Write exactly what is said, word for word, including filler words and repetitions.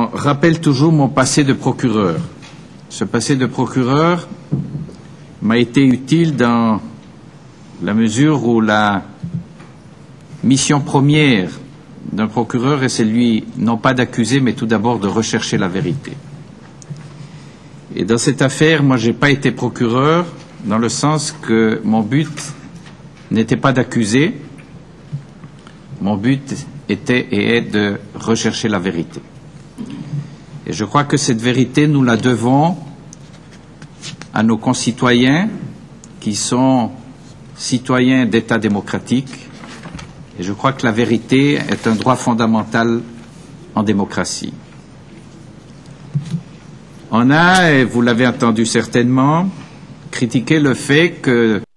rappelle toujours mon passé de procureur. Ce passé de procureur m'a été utile dans la mesure où la mission première d'un procureur est celui, non pas d'accuser, mais tout d'abord de rechercher la vérité. Et dans cette affaire, moi, je n'ai pas été procureur, dans le sens que mon but n'était pas d'accuser, mon but était et est de rechercher la vérité. Et je crois que cette vérité, nous la devons à nos concitoyens qui sont citoyens d'États démocratiques. Et je crois que la vérité est un droit fondamental en démocratie. On a, et vous l'avez entendu certainement, critiqué le fait que